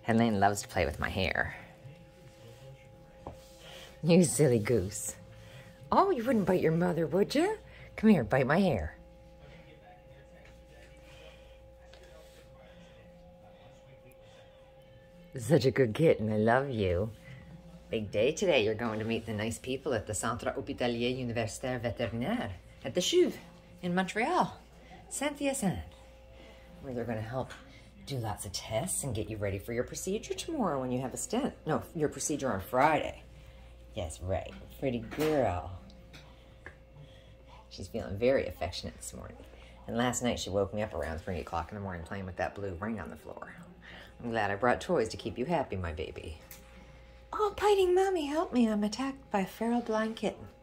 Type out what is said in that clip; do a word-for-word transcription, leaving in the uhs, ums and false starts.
Helene loves to play with my hair. You silly goose. Oh, you wouldn't bite your mother, would you? Come here, bite my hair. Such a good kitten, I love you. Big day today, you're going to meet the nice people at the Centre Hospitalier Universitaire Vétérinaire at the C U V in Montreal, Saint-Hyacinthe, where they're going to help do lots of tests and get you ready for your procedure tomorrow when you have a stent. No, your procedure on Friday. Yes, right. Pretty girl. She's feeling very affectionate this morning. And last night she woke me up around three o'clock in the morning playing with that blue ring on the floor. I'm glad I brought toys to keep you happy, my baby. Oh, biting mommy, help me. I'm attacked by a feral blind kitten.